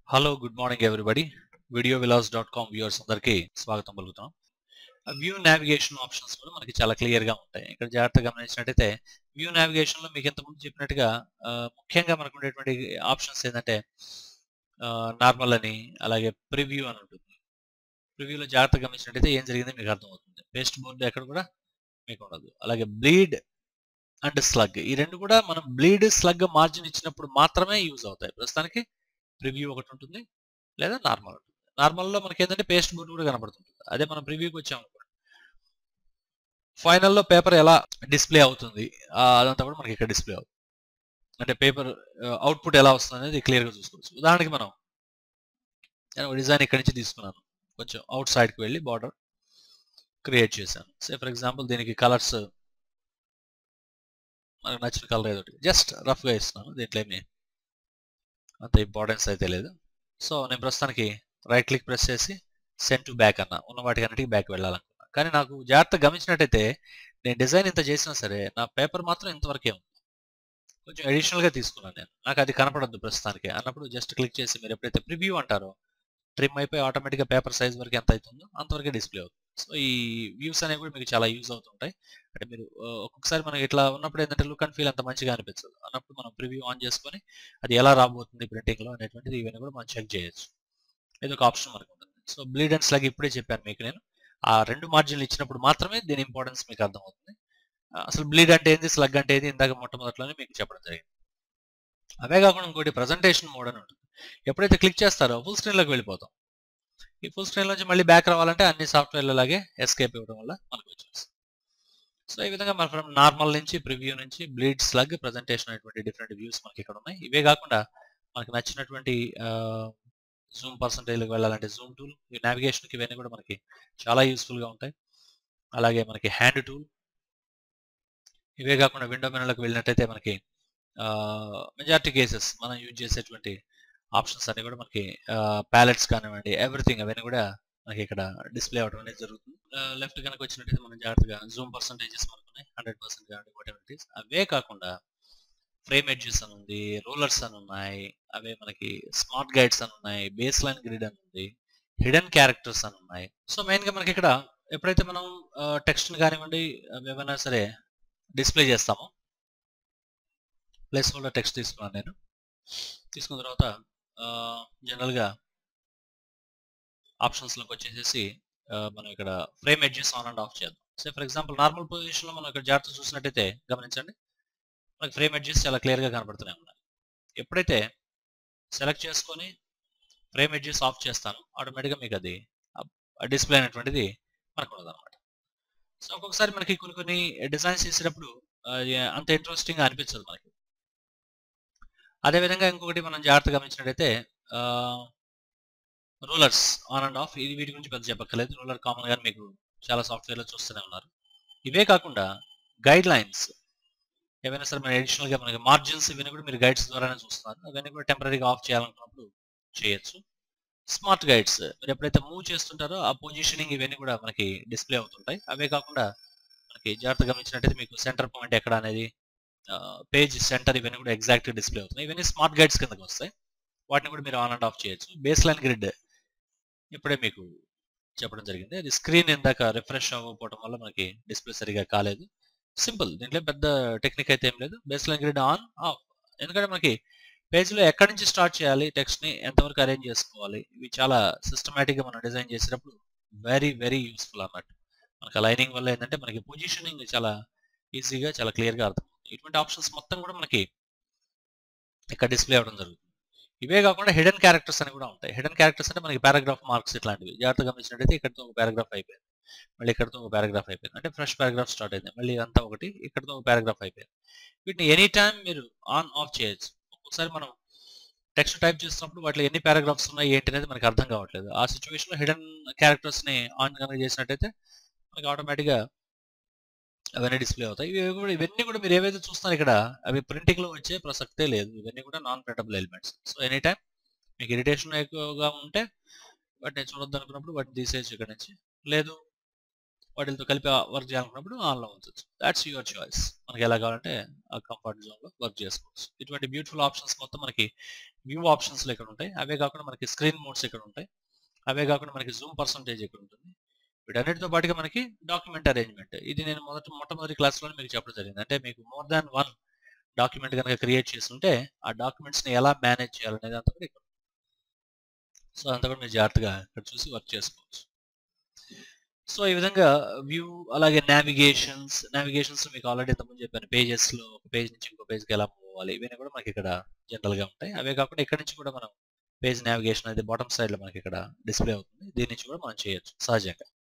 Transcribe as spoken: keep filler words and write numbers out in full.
Hello good morning everybody video Vilas dot com viewers అందరికీ స్వాగతం పలుకుతున్నాం. వ్యూ నావిగేషన్ ఆప్షన్స్ కూడా మనకి చాలా క్లియర్గా ఉంటాయి. ఇక్కడ జాగ్రత్తగా గమనించినట్టయితే వ్యూ నావిగేషన్లో మీకు ఇంతకుముందు చెప్పినట్టుగా ఆ, ముఖ్యంగా మనకు ఉండేటువంటి ఆప్షన్స్ ఏంటంటే నార్మల్ అని, అలాగే ప్రివ్యూ అని ఉంటుంది. ప్రివ్యూలో జాగ్రత్తగా గమనించినట్టయితే ఏం జరిగింది మీకు అర్థమవుతుంది. పేస్ట్ బోర్డు ఎక్కడ కూడా మీకు ఉండదు. అలాగే బ్లీడ్ అండ్ స్లగ్, ఈ రెండు కూడా మనం బ్లీడ్ స్లగ్ మార్జిన్ ఇచ్చినప్పుడు మాత్రమే యూజ్ అవుతాయి. ప్రస్తుతానికి ప్రివ్యూ ఒకటి ఉంటుంది, లేదా నార్మల్ ఉంటుంది. నార్మల్లో మనకి ఏంటంటే పేస్ట్ బోర్డు కూడా కనబడుతుంది. అదే మనం ప్రివ్యూకి వచ్చాము ఫైనల్లో పేపర్ ఎలా డిస్ప్లే అవుతుంది ఆ, అదంతా కూడా మనకి ఇక్కడ డిస్ప్లే అవుతుంది. అంటే పేపర్ అవుట్పుట్ ఎలా వస్తుంది అనేది క్లియర్గా చూసుకోవచ్చు. ఉదాహరణకి మనం నేను డిజైన్ ఇక్కడి నుంచి తీసుకున్నాను, కొంచెం అవుట్ సైడ్కి వెళ్ళి బార్డర్ క్రియేట్ చేశాను. సే ఫర్ ఎగ్జాంపుల్ దీనికి కలర్స్ మనకు నచ్చిన కలర్ ఏదో జస్ట్ రఫ్గా ఇస్తున్నాను. దీంట్లో ఏమి అంత ఇంపార్టెన్స్ అయితే లేదు. సో నేను ప్రస్తుతానికి రైట్ క్లిక్ ప్రెస్ చేసి సెండ్ టు బ్యాక్ అన్న, ఉన్న వాటికి అన్నిటికీ బ్యాక్ వెళ్ళాలనుకున్నా. కానీ నాకు జాగ్రత్త గమనించినట్టయితే నేను డిజైన్ ఇంత చేసినా సరే నా పేపర్ మాత్రం ఇంతవరకే ఉంది. కొంచెం అడిషనల్గా తీసుకున్నాను నేను, నాకు అది కనపడద్దు ప్రస్తుతానికి అన్నప్పుడు జస్ట్ క్లిక్ చేసి మీరు ఎప్పుడైతే ప్రివ్యూ అంటారో ట్రిమ్ అయిపోయి ఆటోమేటిక్గా పేపర్ సైజ్ వరకు ఎంత అవుతుందో అంతవరకే డిస్ప్లే అవుతుంది. సో ఈ వ్యూస్ అనేవి కూడా మీకు చాలా యూజ్ అవుతుంటాయి. అంటే మీరు ఆ, ఒక్కొక్కసారి మనకి ఇట్లా ఉన్నప్పుడు ఏంటంటే లుక్ అండ్ ఫీల్ అంత మంచిగా అనిపించదు. అన్నప్పుడు మనం ప్రివ్యూ ఆన్ చేసుకొని అది ఎలా రాబోతుంది ప్రింటింగ్లో అనేటువంటిది ఇవన్నీ కూడా మనం చెక్ చేయొచ్చు. ఇది ఒక ఆప్షన్ మనకు ఉంటుంది. సో బ్లీడ్ అండ్ స్లగ్ ఇప్పుడే చెప్పాను మీకు నేను. ఆ రెండు మార్జిన్లు ఇచ్చినప్పుడు మాత్రమే దీని ఇంపార్టెన్స్ మీకు అర్థమవుతుంది. ఆ, అసలు బ్లీడ్ అంటే ఏంది, స్లగ్ అంటే ఏంది ఇందాక మొట్టమొదట్లోనే మీకు చెప్పడం జరిగింది. అవే కాకుండా ఇంకోటి ప్రజెంటేషన్ మోడ్ అని ఉంటుంది. ఎప్పుడైతే క్లిక్ చేస్తారో ఫుల్ స్క్రీన్లోకి వెళ్ళిపోతాం. ఈ ఫుల్ స్క్రీన్ నుంచి మళ్ళీ బ్యాక్ రావాలంటే అన్ని సాఫ్ట్వేర్ల లాగే ఎస్కేప్ ఇవ్వడం వల్ల మనకు వచ్చేస్తుంది. సో ఈ విధంగా మన ఫ్రమ్ నార్మల్ నుంచి ప్రివ్యూ నుంచి బ్లీడ్ స్లగ్ ప్రజెంటేషన్ అనేటువంటి డిఫరెంట్ వ్యూస్ మనకి ఇక్కడ ఉన్నాయి. ఇవే కాకుండా మనకి నచ్చినటువంటి జూమ్ పర్సంటేజ్కి వెళ్ళాలంటే జూమ్ టూల్, ఈ నావిగేషన్కి ఇవన్నీ కూడా మనకి చాలా యూస్ఫుల్గా ఉంటాయి. అలాగే మనకి హ్యాండ్ టూల్, ఇవే కాకుండా విండో మెనూలోకి వెళ్ళినట్టయితే మనకి మెజారిటీ కేసెస్ మనం యూజ్ చేసేటువంటి ఆప్షన్స్ అన్ని కూడా మనకి ప్యాలెట్స్ కానివ్వండి, ఎవ్రీథింగ్ అవన్నీ కూడా మనకి ఇక్కడ డిస్ప్లే అవ్వడం అనేది జరుగుతుంది. లెఫ్ట్ కనుక వచ్చినట్టయితే మనం జాగ్రత్తగా జూమ్ పర్సంటేజెస్ మనకున్నాయి, హండ్రెడ్ పర్సెంట్ కానివ్వండి, వాట్ ఎవర్ ఇట్ ఈస్. అవే కాకుండా ఫ్రేమ్ ఎడ్జెస్ అని ఉంది, రోలర్స్ అని ఉన్నాయి, అవే మనకి స్మార్ట్ గైడ్స్ అని ఉన్నాయి, బేస్ లైన్ గ్రిడ్ అని ఉంది, హిడెన్ క్యారెక్టర్స్ అని ఉన్నాయి. సో మెయిన్గా మనకి ఇక్కడ ఎప్పుడైతే మనం టెక్స్ట్ని కానివ్వండి ఏమైనా సరే డిస్ప్లే చేస్తామో, ప్లేస్ హోల్డర్ టెక్స్ట్ తీసుకున్నాను నేను. తీసుకున్న తర్వాత జనరల్గా ఆప్షన్స్లోకి వచ్చేసేసి మనం ఇక్కడ frame edges on and off చేద్దాం. సో ఫర్ ఎగ్జాంపుల్ నార్మల్ పొజిషన్లో మనం ఇక్కడ జాగ్రత్త చూసినట్టయితే గమనించండి, మనకి ఫ్రేమ్ ఎడ్జెస్ చాలా క్లియర్గా కనబడుతూనే ఉన్నాయి. ఎప్పుడైతే సెలెక్ట్ చేసుకొని ఫ్రేమ్ ఎడ్జెస్ ఆఫ్ చేస్తాను ఆటోమేటిక్గా మీకు అది డిస్ప్లే అనేటువంటిది మనకు ఉండదు అనమాట. సో ఒక్కొక్కసారి మనకి కొన్ని కొన్ని డిజైన్స్ చేసేటప్పుడు అంత ఇంట్రెస్టింగ్గా అనిపించదు మనకి. అదేవిధంగా ఇంకొకటి మనం జాగ్రత్తగా గమనించినట్టయితే రూలర్స్ ఆన్ అండ్ ఆఫ్, ఇది వీటి గురించి పెద్ద చెప్పక్కర్లేదు. రూలర్ కామన్గా మీకు చాలా సాఫ్ట్వేర్లో చూస్తూనే ఉన్నారు. ఇవే కాకుండా గైడ్ లైన్స్ ఏవైనా సరే మన అడిషనల్గా మనకి మార్జిన్స్ ఇవన్నీ కూడా మీరు గైడ్స్ ద్వారానే చూస్తున్నారు. అవన్నీ కూడా టెంపరీగా ఆఫ్ చేయాలనుకున్నప్పుడు చేయొచ్చు. స్మార్ట్ గైడ్స్ మీరు ఎప్పుడైతే మూవ్ చేస్తుంటారో ఆ పొజిషనింగ్ ఇవన్నీ కూడా మనకి డిస్ప్లే అవుతుంటాయి. అవే కాకుండా మనకి జాగ్రత్తగా గమనించినట్టయితే మీకు సెంటర్ పాయింట్ ఎక్కడ అనేది, పేజ్ సెంటర్ ఇవన్నీ కూడా ఎగ్జాక్ట్గా డిస్ప్లే అవుతున్నాయి. ఇవన్నీ స్మార్ట్ గైడ్స్ కిందకి వస్తాయి. వాటిని కూడా మీరు ఆన్ అండ్ ఆఫ్ చేయొచ్చు. బేస్ లైన్ గ్రిడ్ ఇప్పుడే మీకు చెప్పడం జరిగింది, అది స్క్రీన్ ఇందాక రిఫ్రెష్ అవ్వకపోవడం వల్ల మనకి డిస్ప్లే సరిగా కాలేదు. సింపుల్, దీంట్లో పెద్ద టెక్నిక్ అయితే ఏం లేదు. Baseline grid on off, ఎందుకంటే మనకి పేజ్లో ఎక్కడి నుంచి స్టార్ట్ చేయాలి, టెక్స్ట్ని ఎంతవరకు అరేంజ్ చేసుకోవాలి, ఇవి చాలా సిస్టమేటిక్గా మనం డిజైన్ చేసేటప్పుడు వెరీ వెరీ యూస్ఫుల్ అన్నట్టు. మనకి లైనింగ్ వల్ల ఏంటంటే మనకి పొజిషనింగ్ చాలా ఈజీగా చాలా క్లియర్గా అర్థం. ఇటువంటి ఆప్షన్స్ మొత్తం కూడా మనకి ఇక్కడ డిస్ప్లే అవ్వడం జరుగుతుంది. ఇవే కాకుండా హిడెన్ క్యారెక్టర్స్ అని కూడా ఉంటాయి. హిడెన్ క్యారెక్టర్స్ అంటే మనకి పారాగ్రాఫ్ మార్క్స్ ఇట్లాంటివి. జాగ్రత్తగా గమనించినట్టయితే ఇక్కడతో ఒక పారాగ్రాఫ్ అయిపోయింది, మళ్ళీ ఇక్కడతో ఒక పారాగ్రాఫ్ అయిపోయింది, అంటే ఫ్రెష్ పారాగ్రాఫ్ స్టార్ట్ అయింది, మళ్ళీ అంతా ఒకటి ఇక్కడతో ఒక పారాగ్రాఫ్ అయిపోయింది. వీటిని ఎనీ టైం మీరు ఆన్ ఆఫ్ చేయొచ్చు. ఒక్కొక్కసారి మనం టెక్స్ట్ టైప్ చేస్తున్నప్పుడు వాటిలో ఎన్ని పారాగ్రాఫ్స్ ఉన్నాయి ఏంటి అనేది మనకి అర్థం కావట్లేదు. ఆ సిచ్యువేషన్లో హిడెన్ క్యారెక్టర్స్ని ఆన్ కనుక చేసినట్టయితే మనకి ఆటోమేటిక్గా అవన్నీ డిస్ప్లే అవుతాయి. ఇవి కూడా ఇవన్నీ కూడా మీరు ఏవైతే చూస్తున్నారు ఇక్కడ అవి ప్రింటింగ్లో వచ్చే ప్రసక్తే లేదు. ఇవన్నీ కూడా non printable elements. So any time మీకు ఇరిటేషన్ ఎక్కువగా ఉంటే వాటిని చూడొద్దు అనుకున్నప్పుడు వాటిని తీసేయచ్చు ఇక్కడ నుంచి, లేదు వాటితో కలిపి వర్క్ చేయాలనుకున్నప్పుడు ఆన్లో ఉంచవచ్చు. That's your choice. మనకి ఎలా కావాలంటే ఆ కంఫర్ట్ జోన్లో వర్క్ చేసుకోవచ్చు. ఇటువంటి బ్యూటిఫుల్ ఆప్షన్స్ మొత్తం మనకి వ్యూ ఆప్షన్స్లో ఇక్కడ ఉంటాయి. అవే కాకుండా మనకి స్క్రీన్ మోడ్స్ ఇక్కడ ఉంటాయి. అవే కాకుండా మనకి జూమ్ పర్సంటేజ్ ఇక్కడ ఉంటుంది. వీటన్నిటితో పాటుగా మనకి డాక్యుమెంట్ అరేంజ్మెంట్, ఇది నేను మొదటి మొట్టమొదటి క్లాస్లోనే మీకు చెప్పడం జరిగింది. అంటే మీకు మోర్ దాన్ వన్ డాక్యుమెంట్ కనుక క్రియేట్ చేస్తుంటే ఆ డాక్యుమెంట్స్ని ఎలా మేనేజ్ చేయాలనేది అంతా కూడా ఇక్కడ. సో అంతా కూడా మీరు జాగ్రత్తగా ఇక్కడ చూసి వర్క్ చేసుకోవచ్చు. సో ఈ విధంగా వ్యూ, అలాగే నావిగేషన్స్ నావిగేషన్స్ మీకు ఆల్రెడీ ఇంతకుముందు చెప్పాను. పేజెస్లో ఒక పేజ్ నుంచి ఇంకో పేజ్కి ఎలా మూవ్ అవ్వాలి, ఇవన్నీ కూడా మనకి ఇక్కడ జనరల్గా ఉంటాయి. అవే కాకుండా ఇక్కడ నుంచి కూడా మనం పేజ్ నావిగేషన్ అనేది బాటమ్ సైడ్లో మనకి ఇక్కడ డిస్ప్లే అవుతుంది. దీని నుంచి కూడా మనం చేయొచ్చు సహజంగా.